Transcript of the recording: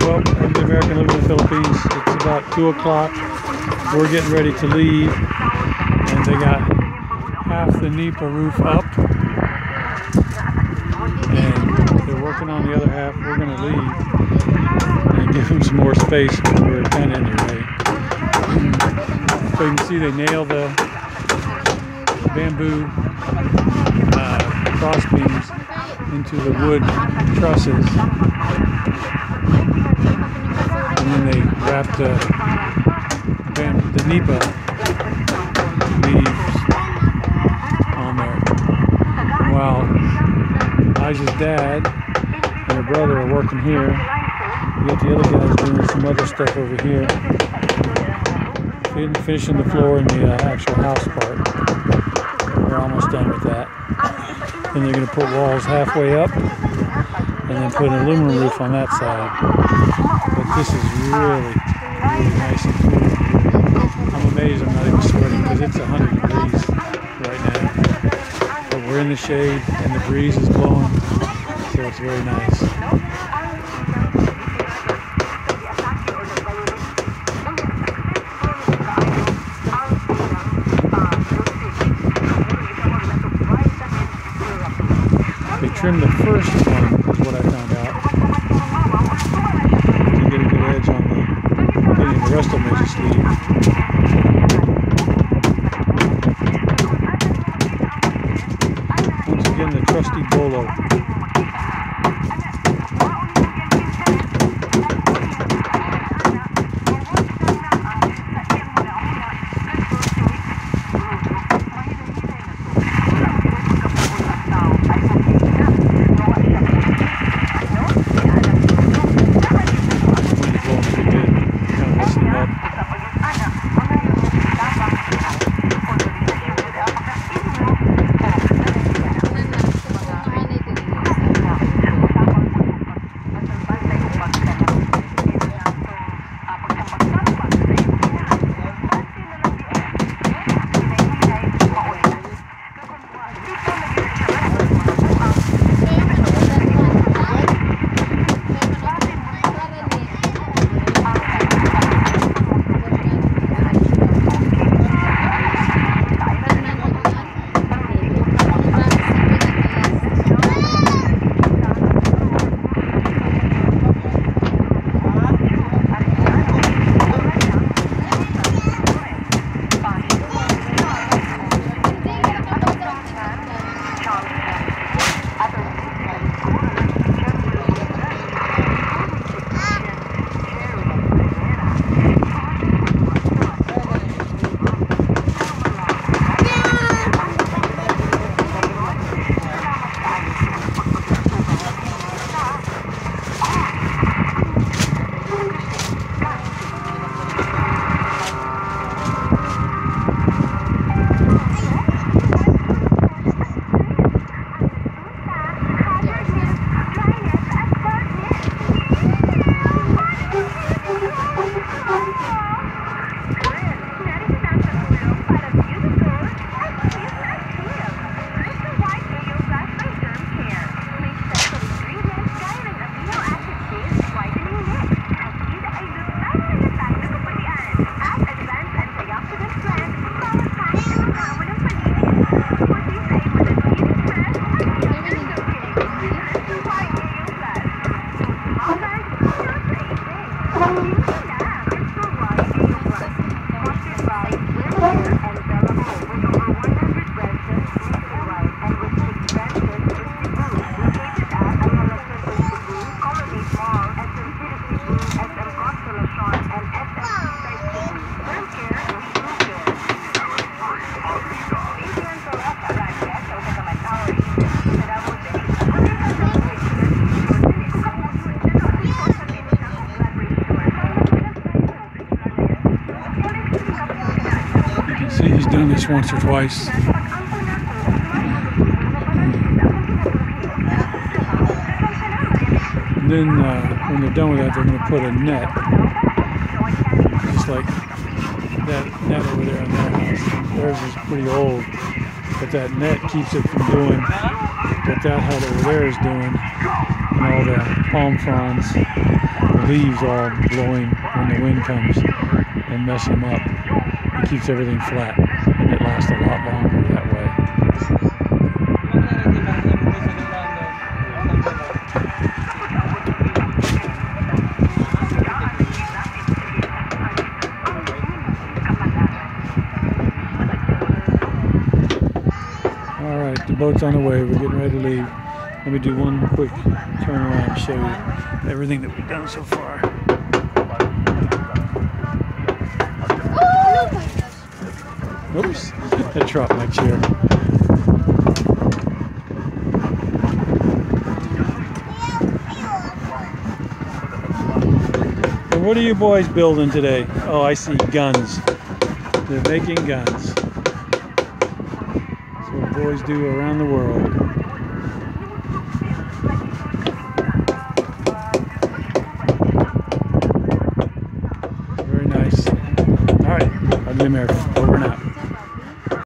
Well, every American living in the Philippines, it's about 2 o'clock. We're getting ready to leave, and they got half the Nipa roof up, and they're working on the other half. We're going to leave and give them some more space because we're kind of in their way. So you can see they nail the bamboo cross beams into the wood trusses, and then they wrap the Nipa leaves on there. While Elijah's dad and her brother are working here, you got the other guys doing some other stuff over here, finishing the floor in the actual house part. They're almost done with that. Then they're going to put walls halfway up and then put an aluminum roof on that side. But this is really nice and cool. I'm amazed I'm not even sweating because it's 100 degrees right now. But we're in the shade and the breeze is blowing, so it's very nice. Trim the first one is what I found out to get a good edge on getting the rest of them to sleeve. Once again, the trusty bolo. Done this once or twice. And then when they're done with that, they're going to put a net, just like that net over there in their house. Theirs is pretty old, but that net keeps it from doing what that hut over there is doing. all the palm fronds, the leaves all blowing when the wind comes and mess them up. It keeps everything flat, and it lasts a lot longer that way. Alright, the boat's on the way. We're getting ready to leave. Let me do one quick turn around and show you everything that we've done so far. Oops, that dropped my chair. And what are you boys building today? Oh, I see guns. They're making guns. That's what boys do around the world. Very nice. All right, Ugly America, over and out.